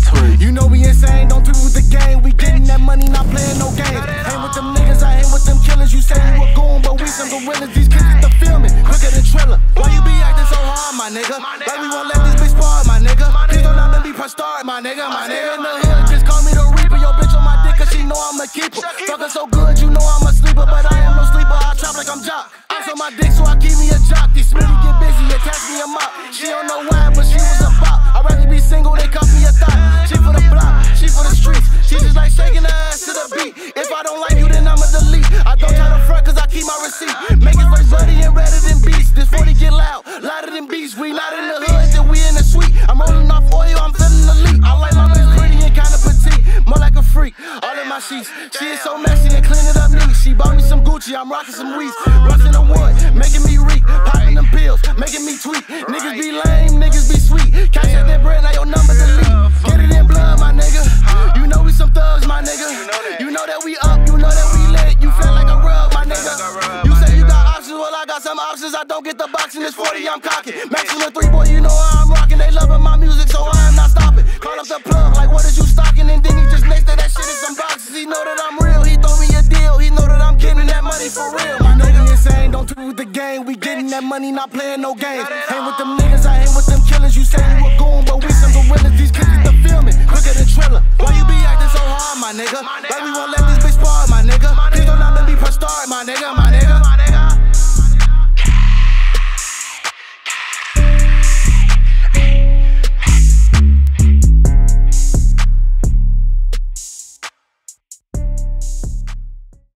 You know we insane, don't tweet with the game. We getting that money, not playing no games. Hang with them niggas, I hang with them killers. You say you a goon, but we some gorillas. These kids get the filming, quicker than Triller. Why you be acting so hard, my nigga? Like we won't let this bitch spar, my nigga. Please don't let me press start, my nigga. My nigga in the hood just call me the Reaper. Yo, bitch on my dick, cause she know I'm a keeper. Fucking so good, you know I'm a sleeper, but I am no sleeper. I trap like I'm Jock. I'm on my dick, so I keep me a jock. These Smitty get busy, attach me a mop. She don't know why, but she was a bop. I'd rather be single, they cuff me a thought. She for the block, she for the streets. She just like shaking her ass to the beat. If I don't like you, then I'ma delete. I don't try to front, cause I keep my receipt. Make it first buddy and redder than beats. This 40 get loud, louder than beats. We not in the hood, then we in the suite. I'm rolling off oil, I'm feeling the leak. I like my bitch pretty and kinda petite, more like a freak. All in my sheets, she is so messy and clean it up neat. She bought me some Gucci, I'm rocking some weeds. Rustin' the wood, making me reek. Popping them pills, making me tweak. Niggas be lame, niggas be sweet. Cash out that bread, now your number delete. Get it in blood, my nigga. You know we some thugs, my nigga. You know that we up, you know that we lit. You feel like a rug, my nigga. You say you got options, well I got some options. I don't get the boxing, this 40 I'm cocking. Maximum 3, boy, you know how I'm rocking. They loving my music, so I am not stopping. Call up the plug, like what is you stocking? And then he just next to that shit in some boxes. He know that I'm real, he throw me a deal. He know that I'm getting that money for real. My nigga insane, don't tweet with the game. We getting that money, not playing no games. Hang with them niggas, I hang with them killers. You say you a goon, but we some gorillas. These kids get the filming, quicker than Triller. Why you be acting so hard, my nigga? Like we won't let this